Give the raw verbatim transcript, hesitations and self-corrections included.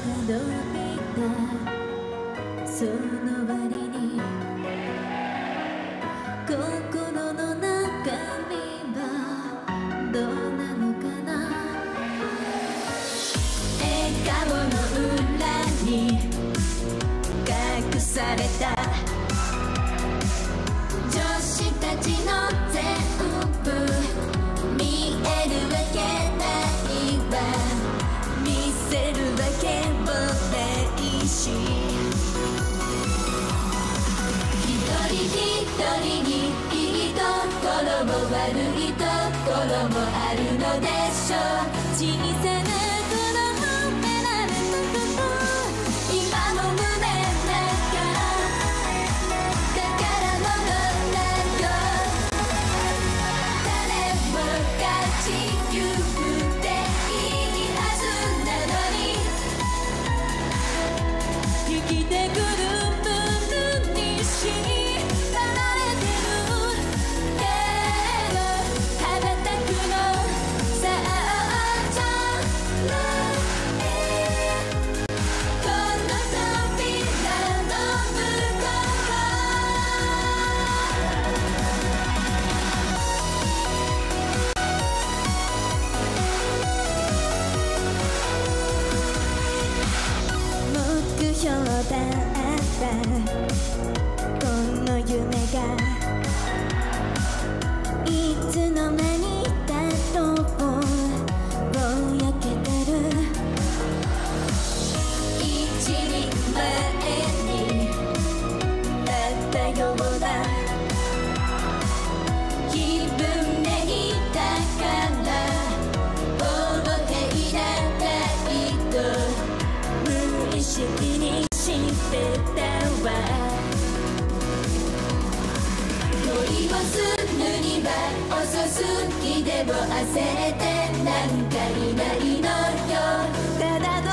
どいたその割に心の中身はどうなのかな。笑顔の裏に隠された女子たちの全部見えるわけないわ、見せるわけもないし、一人一人にいいところも悪いところもあるのでしょう。小さな頃褒められたこと今も胸の中だから戻らないよ。誰もが自由でいいはずなのに生きてくる部分に縛られてるけど羽ばたくのさあじゃないこの扉の向こう目標だったこの夢がいつの間にだとぼやけてる。一人前になったような気分でいたから横平ないと無意識にしてたわ。恋をするには遅すぎでも焦れてなんかいないのよ。ただ